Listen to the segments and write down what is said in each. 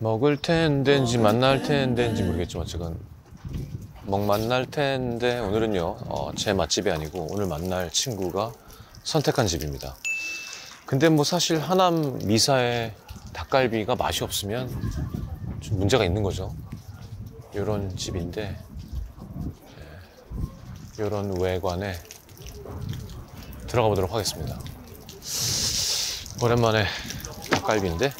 먹을 텐데인지 만날 텐데인지 모르겠지만 어쨌건 만날 텐데 오늘은요 제 맛집이 아니고 오늘 만날 친구가 선택한 집입니다. 근데 뭐 사실 하남 미사의 닭갈비가 맛이 없으면 좀 문제가 있는 거죠. 요런 집인데 요런 외관에 들어가 보도록 하겠습니다. 오랜만에 닭갈비인데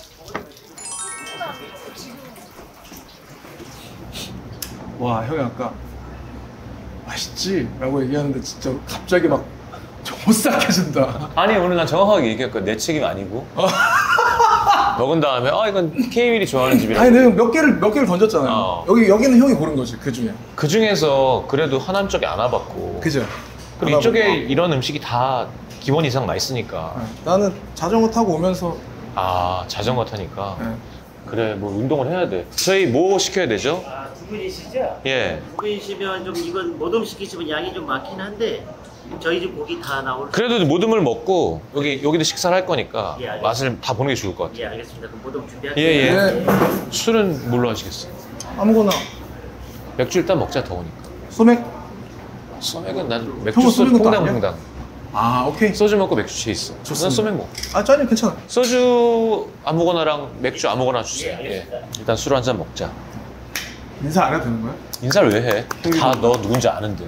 와, 형이 아까 맛있지? 라고 얘기하는데 진짜 갑자기 막 조싹해진다. 아니 오늘 난 정확하게 얘기했거든. 내 책임 아니고 먹은 다음에 이건 케이윌이 좋아하는 집이라고. 아니 내가 몇 개를 던졌잖아요. 여기는 형이 고른 거지, 그 중에. 그 중에서 그래도 하남 쪽에 안 와봤고 그죠? 그리고 이쪽에 이런 음식이 다 기본 이상 맛있으니까. 네. 나는 자전거 타고 오면서 자전거 타니까. 네. 그래 뭐 운동을 해야 돼. 저희 뭐 시켜야 되죠? 두 분이시죠? 예. 두 분이시면 좀 이건 모듬 시키시면 양이 좀 많긴 한데 저희 집 고기 다 나올. 그래도 모듬을 먹고 여기도 식사를 할 거니까 예, 맛을 다 보는 게 좋을 것 같아요. 예, 알겠습니다. 그럼 모듬 준비할게요. 예. 네. 술은 뭘로 하시겠어요? 아무거나. 맥주 일단 먹자 더우니까. 소맥? 소맥은 난 형은 맥주 소주 소맥은 또 아니야? 퐁당. 오케이. 소주 먹고 맥주 취해 있어. 난 소맥 먹어. 짜니 괜찮아. 소주 아무거나랑 맥주 아무거나 주세요. 예. 일단 술 한 잔 먹자. 인사 안 해도 되는 거야? 인사를 왜 해? 다 너 누군지 아는데.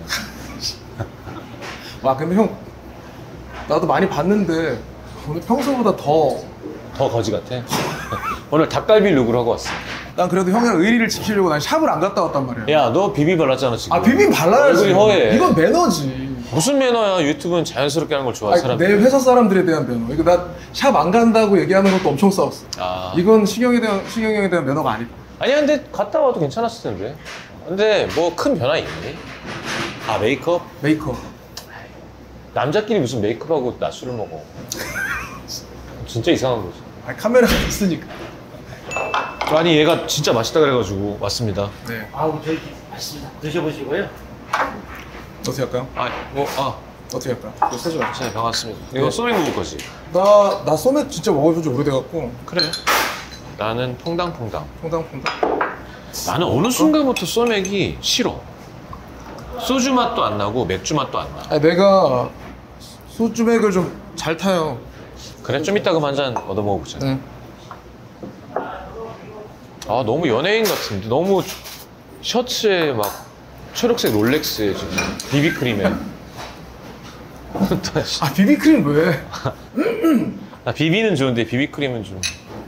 와, 근데 형 나도 많이 봤는데 오늘 평소보다 더. 더 거지 같아? 오늘 닭갈비 룩을 하고 왔어. 난 그래도 형이랑 의리를 지키려고 난 샵을 안 갔다 왔단 말이야. 야, 너 비비 발랐잖아 지금. 비빔 발라야지. 얼굴이 허해. 이건 매너지. 무슨 매너야? 유튜브는 자연스럽게 하는 걸 좋아하는 사람. 내 회사 사람들에 대한 매너. 이거 나 샵 안 간다고 얘기하는 것도 엄청 싸웠어. 이건 시경에 대한 매너가 아니다. 아니야, 근데 갔다 와도 괜찮았을 텐데. 근데 뭐 큰 변화 있니? 메이크업? 메이크업. 남자끼리 무슨 메이크업하고 낮술을 먹어. 진짜 이상한 거지. 카메라가 있으니까. 아니 얘가 진짜 맛있다 그래가지고 왔습니다. 네. 저희 맛있습니다. 드셔보시고요. 어떻게 할까요? 어떻게 할까요? 이거 사지 마. 네, 반갑습니다. 이거 소맥 먹을 거지? 나 소맥 진짜 먹어본 지 오래돼갖고. 그래. 나는 퐁당퐁당. 퐁당퐁당. 나는 어느 순간부터 소맥이 싫어. 소주 맛도 안 나고 맥주 맛도 안 나. 내가 소주맥을 좀 잘 타요. 그래? 좀 이따 그럼 한 잔 얻어 먹어보자. 네. 너무 연예인 같은데. 너무 셔츠에 막 초록색 롤렉스에 지금 비비크림에. 비비크림 왜? 나 비비는 좋은데 비비크림은 좀.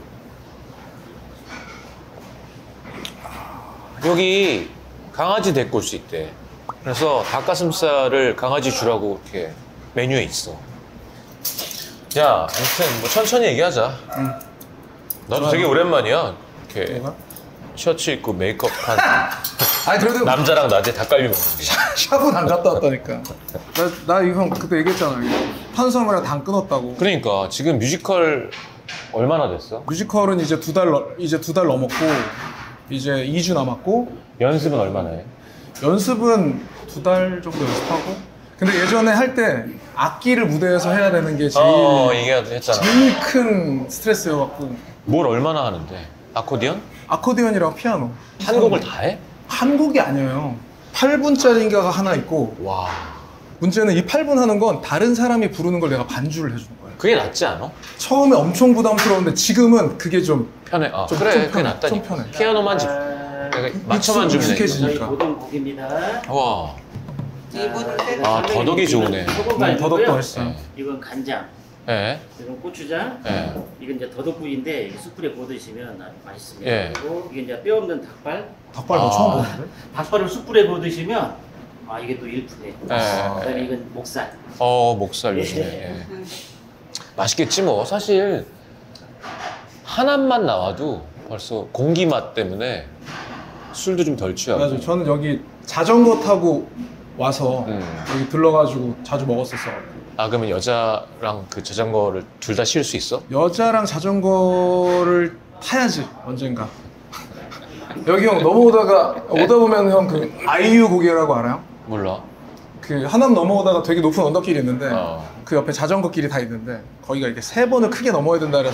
여기 강아지 데리고 올 수 있대. 그래서 닭가슴살을 강아지 주라고 이렇게 메뉴에 있어. 야, 아무튼 뭐 천천히 얘기하자. 나도 되게 오랜만이야. 이렇게 내가? 셔츠 입고 메이크업한 그래도 남자랑 낮에 닭갈비 먹는 게. 샵은 안 갔다 왔다니까. 나 이거 형 그때 얘기했잖아. 탄수화물이랑 당 끊었다고. 그러니까 지금 뮤지컬 얼마나 됐어? 뮤지컬은 이제 두 달 넘었고 이제 2주 남았고 연습은 얼마나 해? 연습은 2달 정도 연습하고. 근데 예전에 할 때 악기를 무대에서 해야 되는 게 얘기했잖아. 제일 큰 스트레스여갖고. 뭘 얼마나 하는데? 아코디언? 아코디언이랑 피아노. 한 곡을 다 해? 한 곡이 아니에요. 8분짜리인가가 하나 있고. 와. 문제는 이 8분 하는 건 다른 사람이 부르는 걸 내가 반주를 해주는 거예요. 그게 낫지 않아? 처음에 엄청 부담스러운데 지금은 그게 좀 편해. 좀 그래, 좀 그게 편해. 낫다니까. 좀 편해. 피아노만 맞춰만 주면 돼. 익숙해지니까. 저희 모듬 고기입니다. 와. 이분은 더덕이 좋네. 더덕도 맛있어요. 네. 이건 간장. 예. 이건 고추장. 예. 이건 이제 더덕구이인데 숯불에 구워 드시면 아주 맛있습니다. 예. 그리고 이게 이제 뼈 없는 닭발. 닭발 뭐 처음 보는데? 닭발을 숯불에 구워 드시면 이게 또 일품이에요. 그다음에 이건 목살. 목살 요즘에. 예. 맛있겠지 뭐. 사실 하나만 나와도 벌써 공기 맛 때문에 술도 좀 덜 취하고. 맞아요. 저는 여기 자전거 타고 와서 여기 들러가지고 자주 먹었었어. 그러면 여자랑 그 자전거를 둘 다 실 수 있어? 여자랑 자전거를 타야지 언젠가. 여기 형 넘어오다 보면 형 그 아이유 고개라고 알아요? 몰라. 그 하남 넘어오다가 되게 높은 언덕길이 있는데 어. 그 옆에 자전거 길이 다 있는데 거기가 이렇게 3번을 크게 넘어야 된다 그래서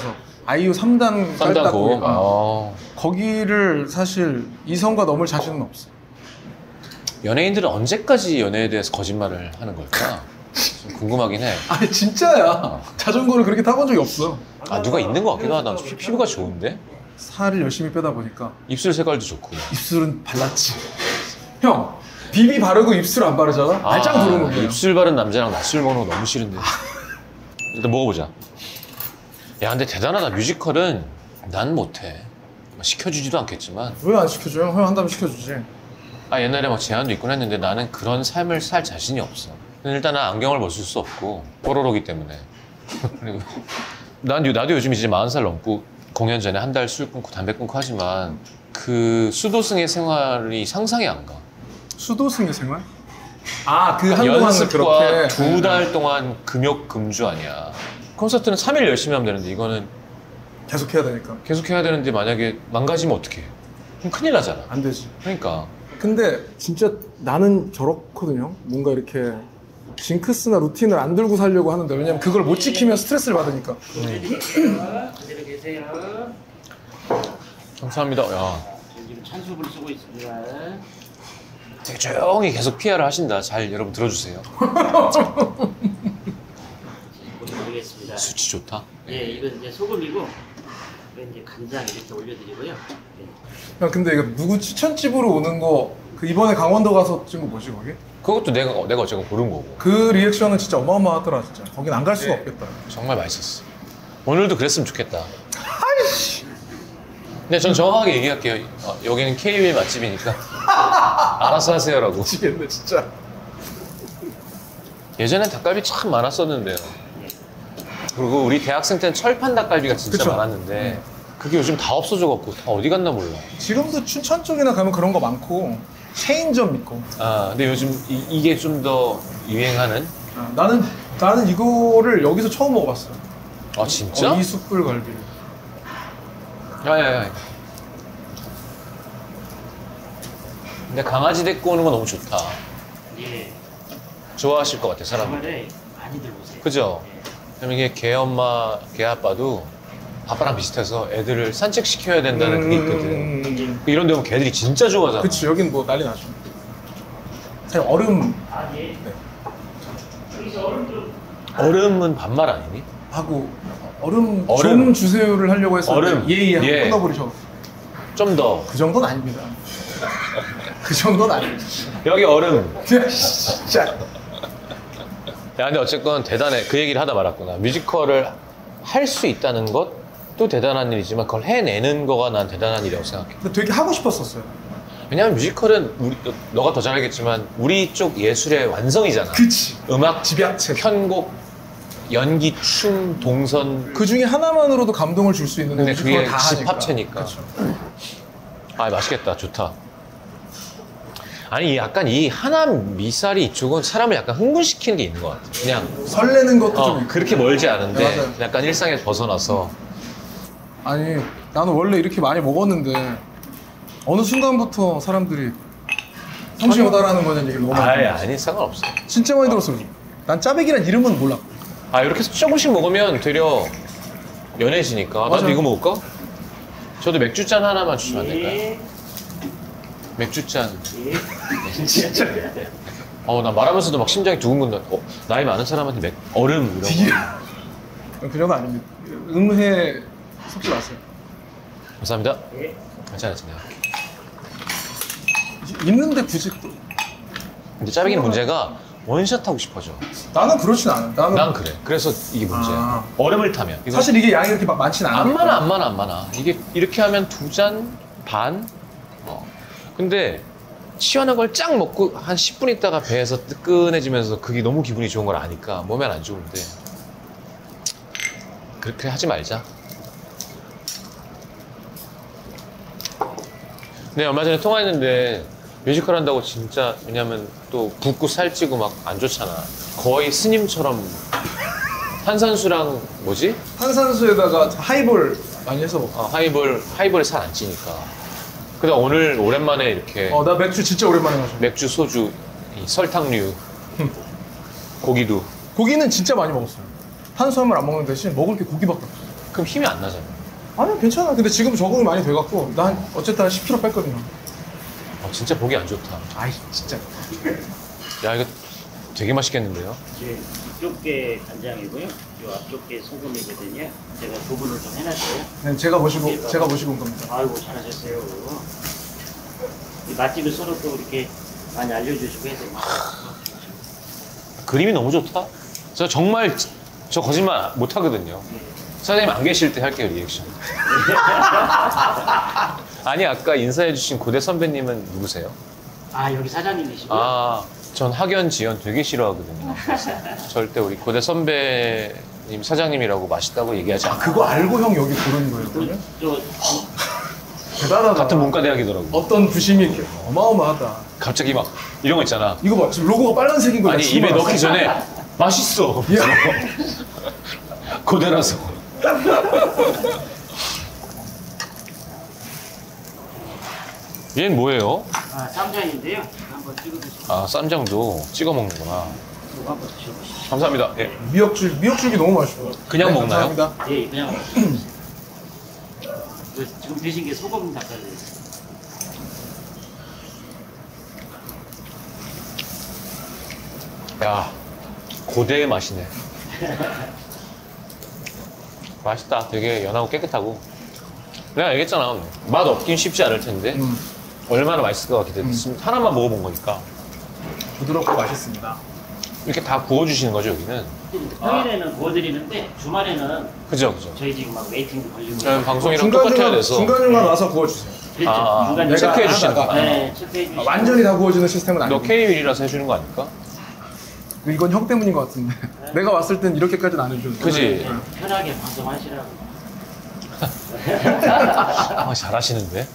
아이유 3단 쌈단 깔딱 고음. 고개. 거기를 사실 이성과 넘을 자신은 없어. 연예인들은 언제까지 연애에 대해서 거짓말을 하는 걸까? 좀 궁금하긴 해. 아니 진짜야. 자전거를 그렇게 타본 적이 없어. 아, 누가 있는 것 같기도 하다. 피부가 좋은데? 살을 열심히 빼다 보니까 입술 색깔도 좋고. 입술은 발랐지. 형, 비비 바르고 입술 안 바르잖아? 말짱 도는 거야. 입술 바른 남자랑 낮술 먹는 거 너무 싫은데. 일단 먹어보자. 야, 근데 대단하다. 뮤지컬은 난 못해. 시켜주지도 않겠지만. 왜 안 시켜줘요? 형 한다면 시켜주지. 아, 옛날에 막 제안도 있곤 했는데 나는 그런 삶을 살 자신이 없어. 일단 난 안경을 벗을 수 없고 뽀로로기 때문에. 그리고 나도 요즘 이제 40살 넘고 공연 전에 한 달 술 끊고 담배 끊고 하지만 그 수도승의 생활이 상상이 안 가. 수도승의 생활? 아, 그 한동안 연습과 그렇게 2달 동안 금욕 금주 아니야. 콘서트는 3일 열심히 하면 되는데 이거는 계속 해야 되니까 계속 해야 되는데 만약에 망가지면 어떡해? 그럼 큰일 나잖아. 안 되지. 그러니까 근데 진짜 나는 저렇거든요. 뭔가 이렇게 징크스나 루틴을 안 들고 살려고 하는데 왜냐면 그걸 못 지키면 스트레스를 받으니까. 그대로 계세요. 감사합니다. 야, 지금 찬수를 쓰고 있습니다. 되게 조용히 계속 PR을 하신다. 잘 여러분 들어주세요. 보내드리겠습니다. 수치 좋다. 예, 이건 이제 소금이고, 이건 이제 간장 이렇게 올려드리고요. 예. 형 근데 이거 누구 추천집으로 오는 거 그 이번에 강원도 가서 찍은 거 뭐지 거기? 그것도 내가 어쨌건 고른 거고. 그 리액션은 진짜 어마어마하더라 진짜. 거긴 안 갈 수가 없겠다. 정말 맛있었어. 오늘도 그랬으면 좋겠다. 근데 전 정확하게 얘기할게요. 여기는 KBL 맛집이니까 알아서 하세요라고. 미치겠네 진짜. 예전엔 닭갈비 참 많았었는데요. 그리고 우리 대학생 때는 철판 닭갈비가 진짜 그쵸. 많았는데 그게 요즘 다 없어져갖고 다 어디 갔나 몰라. 지금도 춘천 쪽이나 가면 그런 거 많고 체인점 있고. 아, 근데 요즘 이게 좀 더 유행하는? 아, 나는 이거를 여기서 처음 먹어봤어요. 아, 진짜? 이 숯불 갈비를. 야야야. 근데 강아지 데리고 오는 거 너무 좋다. 예, 좋아하실 것 같아, 사람. 정말에 많이들 오세요. 그죠? 예. 왜냐면 이게 개 엄마, 개 아빠도 아빠랑 비슷해서 애들을 산책시켜야 된다는 그게 있거든. 이런 데 오면 개들이 진짜 좋아하잖아. 그치, 여긴 뭐 난리 나죠. 사실 얼음 아, 예. 네. 여기서 얼음 좀. 얼음은 반말 아니니? 하고 얼음 얼음. 좀 주세요를 하려고 했었는데 얼음. 예예 하고 예. 끊어버리셔. 좀 더. 그 정도는 아닙니다. 그 정도는 아닙니다. 여기 얼음. 진짜. 야, 근데 어쨌건 대단해. 그 얘기를 하다 말았구나. 뮤지컬을 할 수 있다는 것도 대단한 일이지만 그걸 해내는 거가 난 대단한 일이라고 생각해. 근데 되게 하고 싶었었어요. 왜냐면 뮤지컬은 너가 더 잘 알겠지만 우리 쪽 예술의 완성이잖아. 그치. 음악, 집약체. 편곡, 연기, 춤, 동선. 그 중에 하나만으로도 감동을 줄 수 있는 근데 뮤지컬을 그게 다 하니까. 집합체니까. 그쵸. 아, 맛있겠다. 좋다. 아니, 약간 이 하남 미사리 이쪽은 사람을 약간 흥분시키는 게 있는 것 같아. 그냥 설레는 것도 좀 있고. 그렇게 멀지 않은데 네, 맞아요. 약간 일상에서 벗어나서 아니 나는 원래 이렇게 많이 먹었는데 어느 순간부터 사람들이 성시 오다라는 거냐는 얘기를 너무 많이 아예 들었어. 아니 상관없어. 진짜 많이 들었어요. 난 짜배기란 이름은 몰라. 아, 이렇게 해서 조금씩 먹으면 되려 연해지니까. 나도 맞아요. 이거 먹을까? 저도 맥주잔 하나만 주시면 안 될까요? 예. 맥주잔. 예. 진짜. 나 말하면서도 막 심장이 두근거린다. 나이 많은 사람한테 얼음 이런 거. 그 정도 아닙니다. 음해 섞지 마세요. 감사합니다. 예. 괜찮아요. 있는데 굳이 또. 근데 짜배기는 문제가 원샷 하고 싶어져. 나는 그렇진 않아. 나는 난 그래. 그래서 이게 문제야. 아. 얼음을 타면. 이거 사실 이게 양이 이렇게 막 많진 않아. 안 많아. 이게 이렇게 하면 2잔 반? 근데 시원한 걸 쫙 먹고 한 10분 있다가 배에서 뜨끈해지면서 그게 너무 기분이 좋은 걸 아니까 몸엔 안 좋은데 그렇게 하지 말자. 근데 얼마 전에 통화했는데 뮤지컬 한다고 진짜, 왜냐면 또 붓고 살찌고 막 안 좋잖아. 거의 스님처럼 탄산수랑 뭐지? 탄산수에다가 하이볼 많이 해서 먹어. 하이볼에 살 안 찌니까. 그다음 오늘 오랜만에 이렇게 나 맥주 진짜 오랜만에 마셔. 맥주, 소주, 이 설탕류, 고기도. 고기는 진짜 많이 먹었어요. 탄수화물 안 먹는 대신 먹을 게 고기밖에 없어. 그럼 힘이 안 나잖아. 아니 괜찮아. 근데 지금 적응이 많이 돼갖고 난 어쨌든 한 10kg 뺐거든요. 진짜 보기 안 좋다. 아이 진짜. 야, 이거 되게 맛있겠는데요? 이제 이쪽 게 간장이고요. 이 앞쪽 게 소금이거든요. 제가 구분을 좀 해놨어요. 네, 제가 모시고 온 겁니다. 아이고 잘하셨어요. 이 맛집을 서로 또 이렇게 많이 알려주시고 해서 그림이 너무 좋다. 저 정말 저 거짓말 못 하거든요. 사장님 안 계실 때 할게요, 리액션. 아니, 아까 인사해주신 고대 선배님은 누구세요? 아 여기 사장님이시고요. 전 학연, 지연 되게 싫어하거든요. 그래서 절대 우리 고대 선배님 사장님이라고 맛있다고 얘기하지 않아요. 그거 알고 형 여기 고른 거예요, 그러면? 저 대단하다. 같은 문과대학이더라고. 어떤 부심이 이렇게 어마어마하다. 갑자기 막 이런 거 있잖아. 이거 봐, 지금 로고가 빨간색인 거야. 아니, 입에 넣기 전에 맛있어. 고대라서. 얘는 뭐예요? 쌈장인데요. 한번 찍어보시고 쌈장도 찍어 먹는구나. 이거 한번 드셔보시죠. 감사합니다. 예. 미역줄기 너무 맛있어요. 그냥 먹나요? 감사합니다. 예, 그냥 지금 드신 게 소금 닭갈비예요. 야, 고대의 맛이네. 맛있다. 되게 연하고 깨끗하고. 내가 얘기했잖아. 맛 없긴 쉽지 않을 텐데. 얼마나 맛있을까 기대됐습니다. 하나만 먹어본 거니까. 부드럽고 맛있습니다. 이렇게 다 구워주시는 거죠, 여기는? 평일에는 구워드리는데 주말에는 그죠. 저희 지금 막 웨이팅도 걸리고 저희 방송이랑 똑같아야 돼서. 중간중간 와서 구워주세요. 그렇죠. 중간에 내가 체크해 주시는 하다가, 거야. 네, 체크해 주시고 완전히 다 구워주는 시스템은 너 아니고. K1이라서 해주는 거 아닐까? 이건 형 때문인 것 같은데. 내가 왔을 땐 이렇게까지는 안 해줘. 그지? 네, 편하게 방송하시라고. 잘하시는데?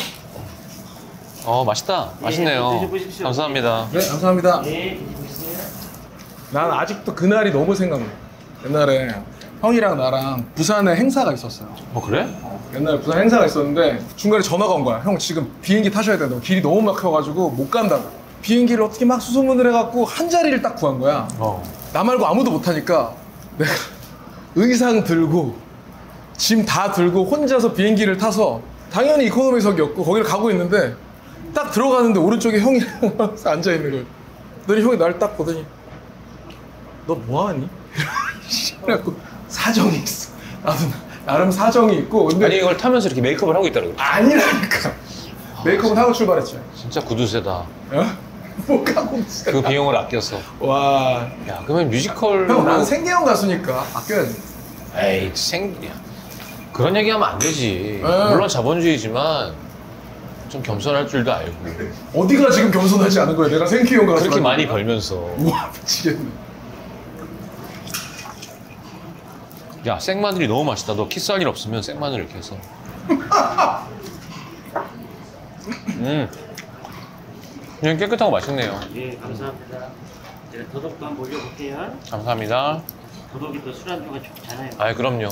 맛있다. 네, 맛있네요. 드셔보십시오. 감사합니다. 네, 감사합니다. 네, 드셔보세요. 난 아직도 그날이 너무 생각나. 옛날에 형이랑 나랑 부산에 행사가 있었어요. 그래? 옛날에 부산 행사가 있었는데 중간에 전화가 온 거야. 형 지금 비행기 타셔야 된다고. 길이 너무 막혀가지고 못 간다고. 비행기를 어떻게 막 수소문을 해갖고 한 자리를 딱 구한 거야. 나 말고 아무도 못 타니까 내가 의상 들고 짐 다 들고 혼자서 비행기를 타서 당연히 이코노미석이었고 거기를 가고 있는데 딱 들어가는데 오른쪽에 형이 앉아있는 거예요. 그랬더니 형이 날 딱 보더니 너 뭐하니? 그래갖고 사정이 있어. 나도 나름 사정이 있고 근데 아니, 이걸 타면서 이렇게 메이크업을 하고 있다고. 아니라니까. 메이크업은 하고 출발했죠. 진짜 구두쇠다. 어? 뭐 하고 있어. 그 비용을 아껴서. 와. 야, 그러면 뮤지컬. 형, 난 생계형 가수니까 아껴야지. 에이, 그런 얘기 하면 안 되지. 네. 물론 자본주의지만 좀 겸손할 줄도 알고. 어디가 지금 겸손하지 않은 거야? 내가 생계형 가수. 그렇게 많이 벌면서. 우와, 미치겠네. 야, 생마늘이 너무 맛있다. 너 키스할 일 없으면 생마늘 이렇게 해서. 그냥 깨끗하고 맛있네요. 예, 감사합니다. 제가 더덕도 한번 올려볼게요. 감사합니다. 더덕이 또 술안주가 좋잖아요. 아이, 그럼요.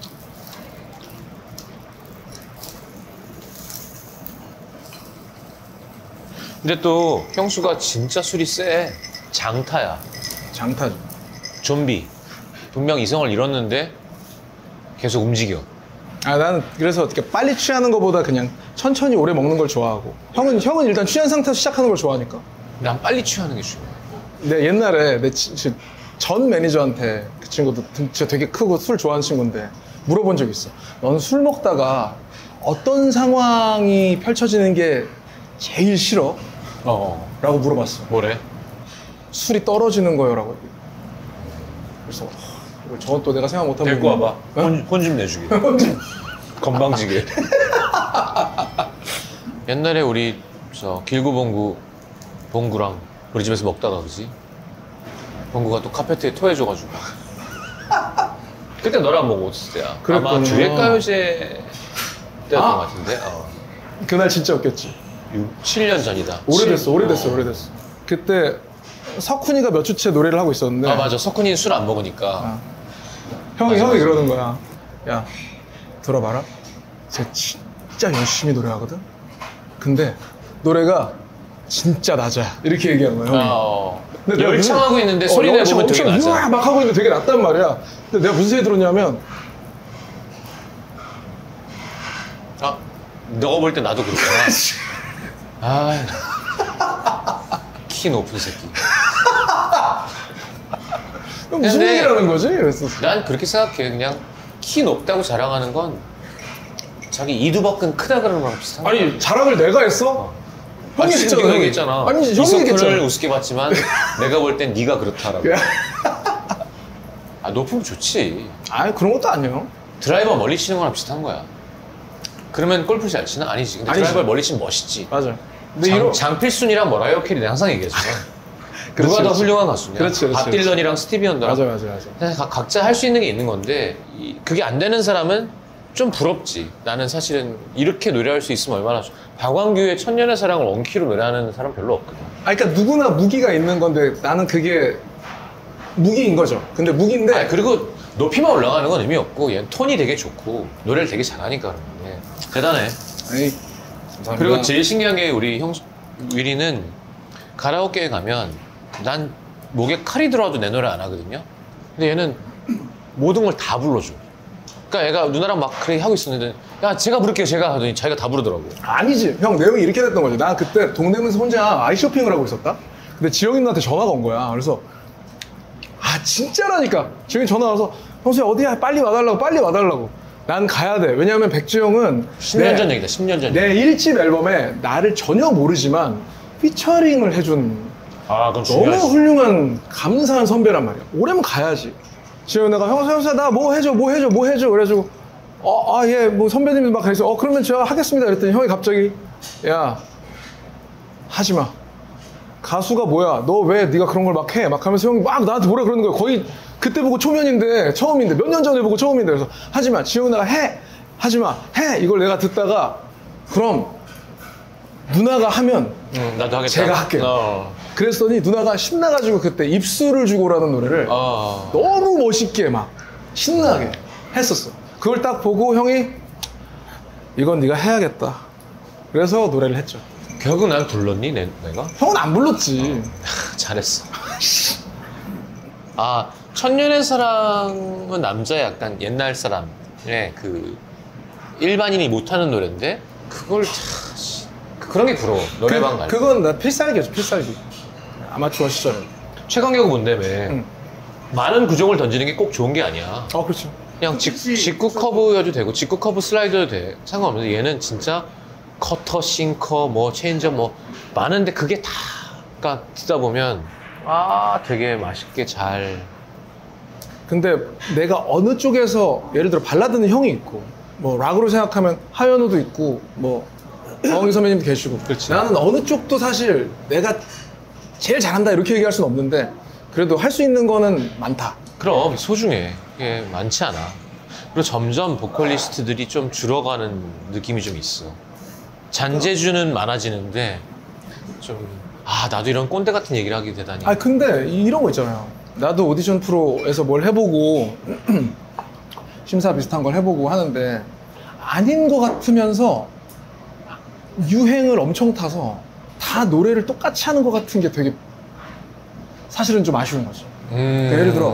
근데 또 형수가 진짜 술이 세. 장타야. 장타죠. 좀비. 분명 이성을 잃었는데 계속 움직여. 아, 나는 그래서 어떻게 빨리 취하는 것보다 그냥 천천히 오래 먹는 걸 좋아하고. 형은 일단 취한 상태에서 시작하는 걸 좋아하니까. 난 빨리 취하는 게 중요해. 근데 옛날에 전 매니저한테 그 친구도 진짜 되게 크고 술 좋아하는 친구인데 물어본 적이 있어. 넌 술 먹다가 어떤 상황이 펼쳐지는 게 제일 싫어? 라고 물어봤어. 뭐래? 술이 떨어지는 거요라고. 그래서 저건 또 내가 생각 못하고 데리고 와봐. 어? 혼 좀 내주게. 건방지게. 옛날에 우리 봉구랑 우리 집에서 먹다가 그지? 봉구가 또 카페트에 토해줘가지고. 그때 너랑 먹고 있을 때야. 그랬구나. 아마 듀엣가요제 때였던 것 같은데. 그날 진짜 웃겼지. 7년 전이다. 오래됐어. 그때 석훈이가 몇 주째 노래를 하고 있었는데. 맞아. 석훈이는 술 안 먹으니까. 형이 맞아. 그러는 거야. 야, 들어봐라. 쟤 진짜 열심히 노래하거든? 근데 노래가 진짜 낮아. 이렇게 얘기한 거야, 형이. 근데 내가 열창하고 있는데 소리 내보면 되게 낮아. 우와 막 하고 있는데 되게 낮단 말이야. 근데 내가 무슨 생각이 들었냐면 너가 볼 때 나도 그렇잖아. 아, 키 높은 새끼. 무슨 근데 얘기라는 거지? 그랬었어. 난 그렇게 생각해. 그냥 키 높다고 자랑하는 건 자기 이두박근 크다 그러는 거랑 비슷한 거야. 아니 자랑을 내가 했어? 형이 했잖아. 형이 했잖아. 아니 형이 이석훈을 했잖아. 우습게 봤지만 내가 볼 땐 네가 그렇다라고. 아, 높으면 좋지. 아니 그런 것도 아니에요. 드라이버 멀리 치는 거랑 비슷한 거야. 그러면 골프 잘 치나? 아니지. 근데 아니지. 드라이버 멀리 치면 멋있지. 맞아. 근데 장필순이랑 머라이어 캐리 내가 항상 얘기했어. 그렇지, 누가 더 그렇지. 훌륭한 가수냐? 그렇지, 그렇지, 밥 딜런이랑 스티비 언더랑 맞아. 사실 각자 할 수 있는 게 있는 건데 그게 안 되는 사람은 좀 부럽지. 나는 사실은 이렇게 노래할 수 있으면 얼마나 좋아. 박완규의 천년의 사랑을 원키로 노래하는 사람 별로 없거든. 아 그러니까 누구나 무기가 있는 건데 나는 그게 무기인 거죠. 근데 무기인데 아니, 그리고 높이만 올라가는 건 의미 없고 얘는 톤이 되게 좋고 노래를 되게 잘하니까 그런 건데 대단해. 아니, 감사합니다. 그리고 제일 신기한 게 우리 형 위리는 가라오케에 가면 난 목에 칼이 들어와도 내 노래 안 하거든요. 근데 얘는 모든 걸 다 불러줘. 그러니까 얘가 누나랑 막 그렇게 하고 있었는데 야 제가 부를게요 제가 하더니 자기가 다 부르더라고. 아니지. 형 내용이 이렇게 됐던 거지. 나 그때 동대문에서 혼자 아이쇼핑을 하고 있었다. 근데 지영이 누나한테 전화가 온 거야. 그래서 아 진짜라니까. 지영이 전화 와서 형수야 어디야 빨리 와달라고. 난 가야 돼. 왜냐하면 백지영은 10년 전 얘기다. 10년 전. 내 1집 앨범에 나를 전혀 모르지만 피처링을 해준 아 그럼 너무 중요하지. 훌륭한 감사한 선배란 말이야. 오래면 가야지. 지금 내가 형사 나 뭐 해줘 그래가지고 예 뭐 선배님이 막 그래서 그러면 제가 하겠습니다 그랬더니 형이 갑자기 야 하지마 가수가 뭐야 너 왜 네가 그런 걸 막 해 막 하면서 형이 막 나한테 뭐라 그러는 거야. 거의 그때 보고 초면인데 처음인데 몇 년 전에 보고 처음인데 그래서 하지마 지금 내가 하지마 해 이걸 내가 듣다가 그럼 누나가 하면 나도 하겠다. 제가 할게요. 그랬더니 누나가 신나가지고 그때 입술을 주고라는 노래를 너무 멋있게 막 신나게 했었어. 그걸 딱 보고 형이 이건 네가 해야겠다. 그래서 노래를 했죠. 결국 난 불렀니 내가? 형은 안 불렀지. 잘했어. 아 천년의 사랑은 남자의 약간 옛날 사람의 그 일반인이 못하는 노래인데 그걸 그런 게 부러워. 노래방 갈 때. 그건 나 필살기였죠. 필살기. 아마추어 시절에. 최강혁은 뭔데며. 응. 많은 구종을 던지는 게 꼭 좋은 게 아니야. 그렇죠. 그냥 직구 커브여도 되고 직구 커브 슬라이더도 돼. 상관없는데 얘는 진짜 커터, 싱커, 뭐 체인저 뭐 많은데 그게 다가 듣다 보면 되게 맛있게 잘. 근데 내가 어느 쪽에서 예를 들어 발라드는 형이 있고 뭐 락으로 생각하면 하현우도 있고 뭐 정희 선배님도 계시고 그렇지. 나는 어느 쪽도 사실 내가 제일 잘한다 이렇게 얘기할 수는 없는데 그래도 할 수 있는 거는 많다. 그럼 소중해. 이게 많지 않아. 그리고 점점 보컬리스트들이 좀 줄어가는 느낌이 좀 있어. 잔재주는 많아지는데 좀 나도 이런 꼰대 같은 얘기를 하게 되다니. 근데 이런 거 있잖아요. 나도 오디션 프로에서 뭘 해보고 심사 비슷한 걸 해보고 하는데 아닌 것 같으면서 유행을 엄청 타서 다 노래를 똑같이 하는 것 같은 게 되게 사실은 좀 아쉬운 거죠. 예를 들어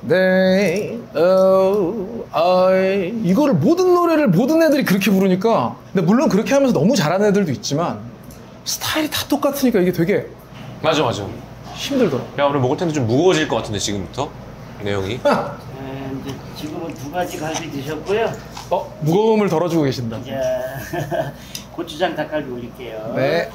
이거를 모든 노래를 모든 애들이 그렇게 부르니까 근데 물론 그렇게 하면서 너무 잘하는 애들도 있지만 스타일이 다 똑같으니까 이게 되게 맞아. 힘들더라고. 야 오늘 먹을 텐데 좀 무거워질 것 같은데 지금부터 내용이. 이제 지금은 2가지 갈비 드셨고요. 무거움을 덜어주고 계신다. 이제 고추장 닭갈비 올릴게요. 네.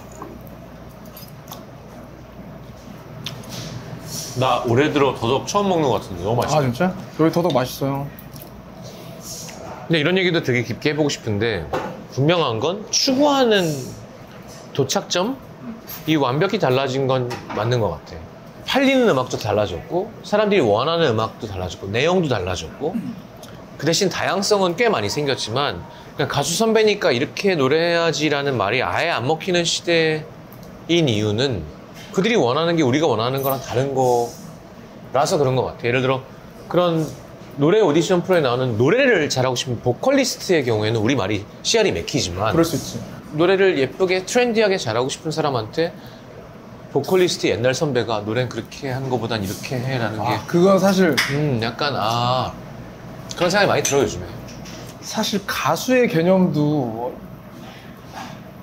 나 올해 들어 더덕 처음 먹는 것 같은데 너무 맛있어. 진짜? 여기 더덕 맛있어요. 근데 이런 얘기도 되게 깊게 해보고 싶은데 분명한 건 추구하는 도착점이 완벽히 달라진 건 맞는 것 같아. 팔리는 음악도 달라졌고 사람들이 원하는 음악도 달라졌고 내용도 달라졌고 그 대신 다양성은 꽤 많이 생겼지만 그냥 가수 선배니까 이렇게 노래해야지라는 말이 아예 안 먹히는 시대인 이유는 그들이 원하는 게 우리가 원하는 거랑 다른 거라서 그런 것 같아. 예를 들어 그런 노래 오디션 프로에 나오는 노래를 잘하고 싶은 보컬리스트의 경우에는 우리 말이 씨알이 맥히지만 그럴 수 있지. 노래를 예쁘게 트렌디하게 잘하고 싶은 사람한테 보컬리스트 옛날 선배가 노래는 그렇게 하는 것보단 이렇게 해라는 게 그건 사실 약간 그런 생각이 많이 들어요 요즘에. 사실 가수의 개념도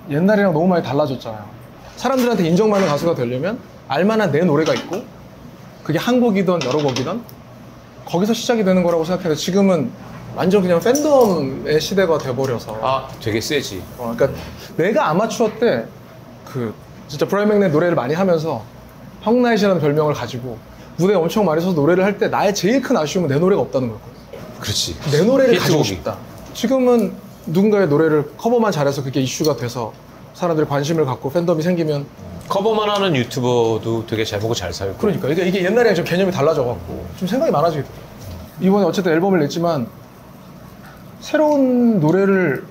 옛날이랑 너무 많이 달라졌잖아요. 사람들한테 인정받는 가수가 되려면 알만한 내 노래가 있고 그게 한 곡이든 여러 곡이든 거기서 시작이 되는 거라고 생각해요. 지금은 완전 그냥 팬덤의 시대가 돼버려서 아, 되게 세지. 그러니까 내가 아마추어 때 그 진짜 브라이언 맥네 노래를 많이 하면서 형나잇이라는 별명을 가지고 무대에 엄청 많이 서서 노래를 할 때 나의 제일 큰 아쉬움은 내 노래가 없다는 거였거든. 그렇지. 내 노래를 히트곡이. 가지고 싶다. 지금은 누군가의 노래를 커버만 잘해서 그게 이슈가 돼서 사람들이 관심을 갖고 팬덤이 생기면 커버만 하는 유튜버도 되게 잘 보고 잘 살고. 그러니까 이게 옛날에 좀 개념이 달라져갖고 좀 생각이 많아지게 돼요. 이번에 어쨌든 앨범을 냈지만 새로운 노래를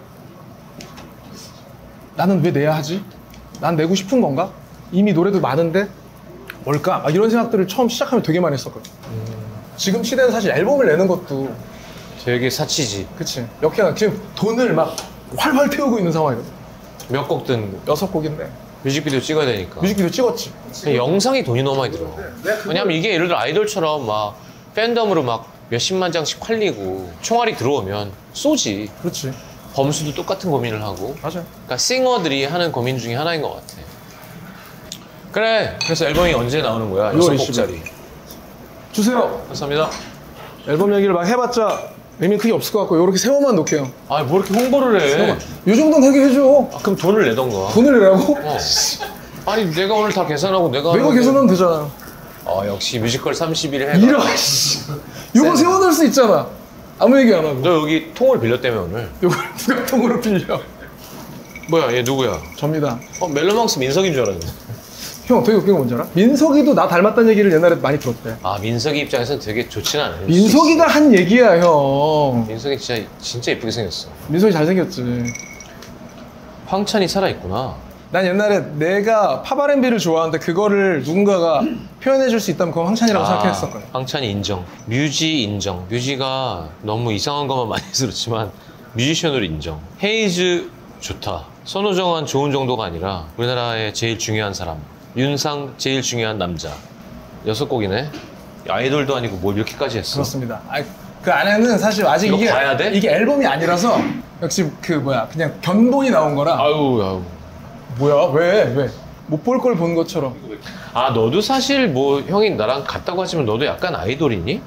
나는 왜 내야 하지? 난 내고 싶은 건가? 이미 노래도 많은데 뭘까? 막 이런 생각들을 처음 시작하면 되게 많이 했었거든. 지금 시대는 사실 앨범을 내는 것도 되게 사치지. 그치 역해가 지금 돈을 막 활활 태우고 있는 상황이거든. 몇 곡든 6곡인데 뮤직비디오 찍어야 되니까. 뮤직비디오 찍었지. 그냥 영상이 돈이 너무 많이 들어. 왜냐면 이게 예를 들어 아이돌처럼 막 팬덤으로 막 몇십만 장씩 팔리고 총알이 들어오면 쏘지. 그렇지. 범수도 똑같은 고민을 하고. 맞아. 그러니까 싱어들이 하는 고민 중에 하나인 것 같아. 그래. 그래서 앨범이 언제 나오는 거야? 6월 6곡짜리. 주세요. 감사합니다. 앨범 얘기를 막 해봤자 의미 크게 없을 것 같고 이렇게 세워만 놓게요. 아, 뭐 이렇게 홍보를 해? 이 정도는 하게 해줘. 아, 그럼 돈을 내던가. 돈을 내라고? 어. 아니, 내가 오늘 다 계산하고 내가. 내가 계산하면 되잖아. 역시 뮤지컬 30일 해가. 이런 씨. 요거 세워놓을 수 있잖아. 아무 얘기 안 하고. 너 여기 통을 빌렸다며 오늘. 요걸 누가 통으로 빌려? 뭐야, 얘 누구야? 접니다. 멜로망스 민석인 줄 알았는데. 형 되게 웃긴 거 뭔지 알아? 민석이도 나 닮았다는 얘기를 옛날에 많이 들었대. 아, 민석이 입장에서는 되게 좋지는 않아요. 민석이가 한 얘기야 형. 민석이 진짜 예쁘게 생겼어. 민석이 잘생겼지. 황찬이 살아있구나. 난 옛날에 내가 팝 R&B를 좋아하는데 그거를 누군가가 표현해줄 수 있다면 그건 황찬이라고 생각했었거든. 황찬이 인정. 뮤지 인정. 뮤지가 너무 이상한 것만 많이 들었지만 뮤지션으로 인정. 헤이즈 좋다. 선우정한 좋은 정도가 아니라 우리나라의 제일 중요한 사람. 윤상 제일 중요한 남자. 6곡이네. 아이돌도 아니고 뭘 이렇게까지 했어. 그렇습니다. 그 안에는 사실 아직 이거 봐야 돼? 이게 앨범이 아니라서 역시 그 뭐야 그냥 견본이 나온 거라. 아유. 뭐야 왜? 못 볼 걸 본 것처럼. 아, 너도 사실 뭐 형이 나랑 같다고 하지만 너도 약간 아이돌이니?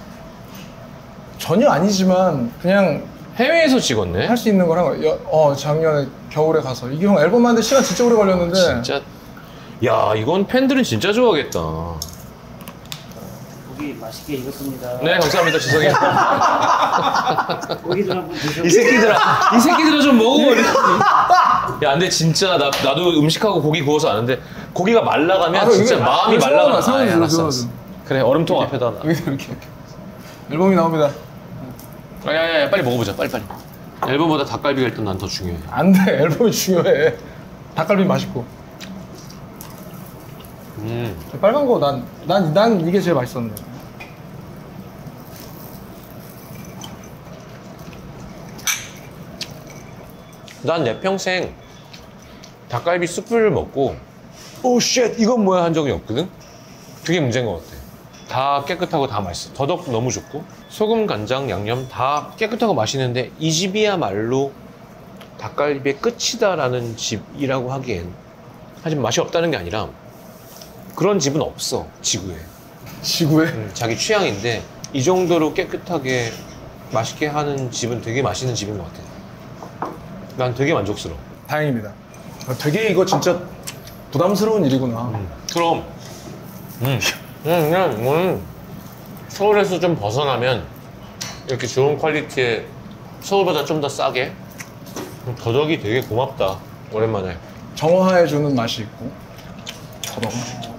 전혀 아니지만 그냥 해외에서 찍었네? 할 수 있는 걸 한 거야. 작년에 겨울에 가서 이게 형 앨범 만드는 시간 진짜 오래 걸렸는데. 진짜. 야, 이건 팬들은 진짜 좋아하겠다. 고기 맛있게 익었습니다. 네, 감사합니다. 죄송해요. 고기 좀 한번 드셔. 이 새끼들아 좀 먹어. 야, 근데 진짜 나도 음식하고 고기 구워서 아는데 고기가 말라가면 진짜 마음이 말라가면. 알았어. 그래, 얼음통 앞에다 놔. 이렇게 앨범이 나옵니다. 야, 빨리 먹어보자. 빨리. 앨범보다 닭갈비가 일단 난 더 중요해. 안 돼. 앨범이 중요해. 닭갈비 맛있고. 빨간 거 난 이게 제일 맛있었는데. 난 내 평생 닭갈비 숯불을 먹고 오 쉣 이건 뭐야 한 적이 없거든? 그게 문제인 것 같아. 다 깨끗하고 다 맛있어. 더덕 너무 좋고 소금, 간장, 양념 다 깨끗하고 맛있는데 이 집이야말로 닭갈비의 끝이다라는 집이라고 하기엔 하지만 맛이 없다는 게 아니라 그런 집은 없어 지구에. 자기 취향인데 이 정도로 깨끗하게 맛있게 하는 집은 되게 맛있는 집인 것 같아. 난 되게 만족스러워. 다행입니다. 되게 이거 진짜 부담스러운 일이구나. 그럼 그냥 서울에서 좀 벗어나면 이렇게 좋은 퀄리티의 서울보다 좀 더 싸게 더덕이 되게 고맙다. 오랜만에 정화해주는 맛이 있고 더덕.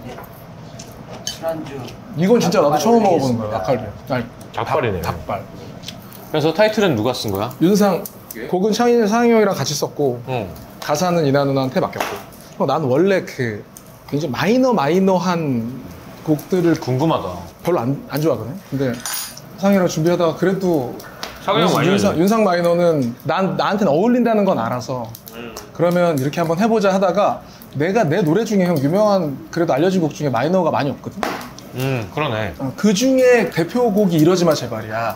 술안주. 이건 진짜 나도 처음 먹어보는 거야. 닭갈비. 닭발이네. 닭발. 그래서 타이틀은 누가 쓴 거야? 윤상 곡은 상희 형이랑 같이 썼고 응. 가사는 이나 누나한테 맡겼고. 난 원래 그 굉장히 마이너한 곡들을 궁금하다. 별로 안 좋아하거든. 근데 상희랑 준비하다가 그래도 윤상 마이너는 나한테는 어울린다는 건 알아서 그러면 이렇게 한번 해보자 하다가 내가 내 노래 중에 형 유명한 그래도 알려진 곡 중에 마이너가 많이 없거든. 그러네. 그 중에 대표곡이 이러지마 제발이야.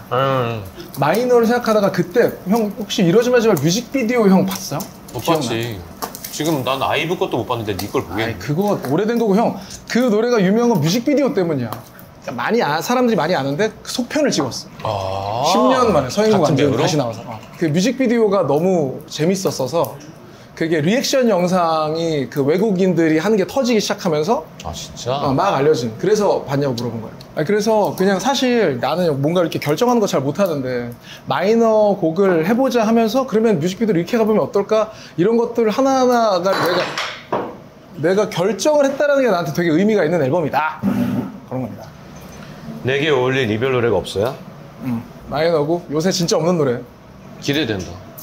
마이너를 생각하다가 그때 형 혹시 이러지마 제발 뮤직비디오 형 봤어요? 못 봤지. 지금 난 아이브 것도 못 봤는데 네 걸 아이, 보겠네. 그거 오래된 거고 형. 그 노래가 유명한 건 뮤직비디오 때문이야. 사람들이 많이 아는데 그 속편을 찍었어. 아 10년 만에 서인국 같은 안재훈 배우로? 다시 나와서. 그 뮤직비디오가 너무 재밌었어서 그게 리액션 영상이 그 외국인들이 하는 게 터지기 시작하면서 아 진짜? 막 알려진. 그래서 봤냐고 물어본 거예요. 그래서 그냥 사실 나는 뭔가 이렇게 결정하는 거 잘 못하는데 마이너 곡을 해보자 하면서 그러면 뮤직비디오를 이렇게 가보면 어떨까? 이런 것들 하나하나가 내가 결정을 했다는 게 나한테 되게 의미가 있는 앨범이다. 그런 겁니다. 내게 어울릴 이별 노래가 없어요? 마이너고 요새 진짜 없는 노래. 기대된다.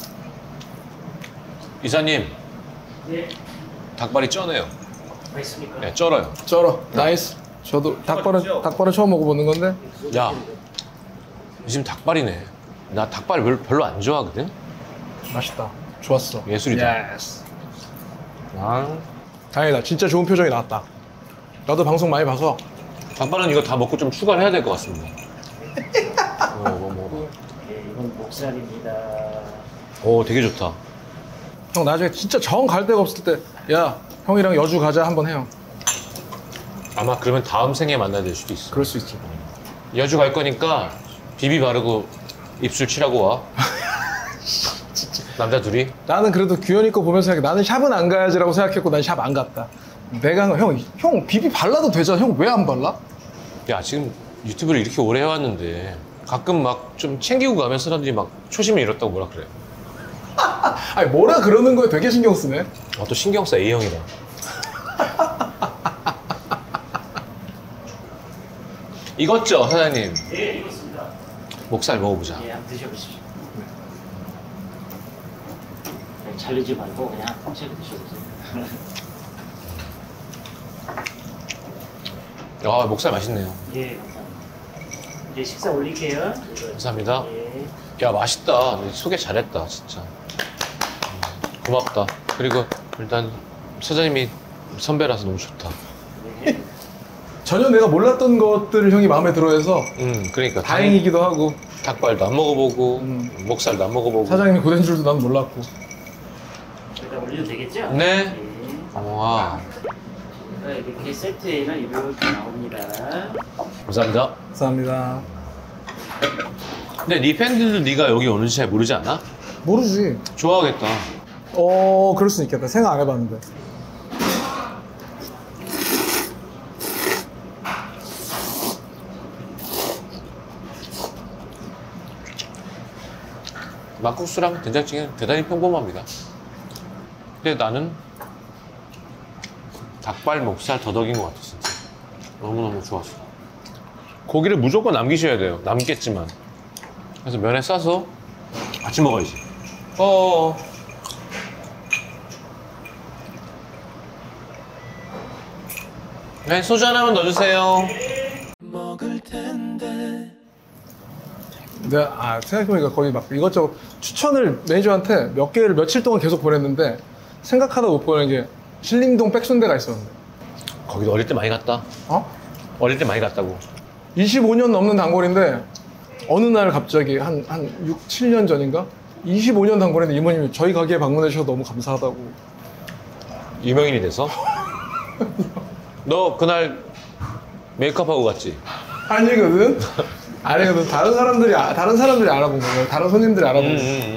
이사님 네. 닭발이 쩌네요. 맛있습니까? 네, 쩔어요. 쩔어. 나이스. 저도 닭발은 처음 먹어보는 건데. 야 요즘 닭발이네. 나 닭발 별로 안 좋아하거든. 맛있다. 좋았어. 예술이다. 예스. 아, 다행이다. 진짜 좋은 표정이 나왔다. 나도 방송 많이 봐서. 닭발은 이거 다 먹고 좀 추가를 해야 될 것 같습니다. 네, 이건 목살입니다. 오 되게 좋다. 형 나중에 진짜 정 갈 데가 없을 때 야 형이랑 여주 가자 한번 해요. 아마 그러면 다음 생에 만나야 될 수도 있어. 그럴 수 있죠. 여주 갈 거니까 비비 바르고 입술 칠하고 와. 남자 둘이. 나는 그래도 규현이 거 보면서 생각해. 나는 샵은 안 가야지라고 생각했고 난 샵 안 갔다. 내가 한 거, 형 비비 발라도 되잖아. 형 왜 안 발라? 야 지금 유튜브를 이렇게 오래 해왔는데 가끔 막 좀 챙기고 가면 사람들이 막 초심을 잃었다고 뭐라 그래. 아니 뭐라 그러는 거에 되게 신경 쓰네. 아, 또 신경 써 A형이다. 익었죠 사장님? 네, 익었습니다. 목살 먹어보자. 예, 한번 드셔보십시오. 네, 자르지 말고 그냥 통째로 드셔보세요. 아 목살 맛있네요. 예, 감사합니다. 이제 식사 올릴게요. 감사합니다. 예. 야 맛있다. 소개 잘했다 진짜. 고맙다. 그리고 일단 사장님이 선배라서 너무 좋다. 네. 전혀 내가 몰랐던 것들을 형이 마음에 들어해서 그러니까 다행이기도 하고 닭발도 안 먹어보고 목살도 안 먹어보고. 사장님이 고된 줄도 난 몰랐고. 일단 올려도 되겠죠? 네. 예. 와 이렇게 세트에는 이렇게 나옵니다. 감사합니다. 감사합니다. 근데 네 팬들도 네가 여기 오는지 잘 모르지 않아? 모르지. 좋아하겠다. 그럴 수 있겠다. 생각 안 해봤는데. 막국수랑 된장찌개는 대단히 평범합니다. 근데 나는 닭발, 목살, 더덕인 것 같아 진짜. 너무너무 좋았어. 고기를 무조건 남기셔야 돼요. 남겠지만. 그래서 면에 싸서 같이 먹어야지. 네, 소주 하나만 넣어주세요. 내가 생각해보니까 거의 막 이것저것 추천을 매니저한테 몇 개를 며칠 동안 계속 보냈는데 생각하다 못 보낸 게 신림동 백순대가 있었는데. 거기도 어릴 때 많이 갔다. 어릴 때 많이 갔다고. 25년 넘는 단골인데 어느 날 갑자기 한 6, 7년 전인가? 25년 단골인데 이모님이 저희 가게에 방문해 주셔서 너무 감사하다고. 유명인이 돼서? 너 그날 메이크업하고 갔지? 아니거든? 아니거든. 다른 사람들이 알아본 거예요. 다른 손님들이 알아본 거예요.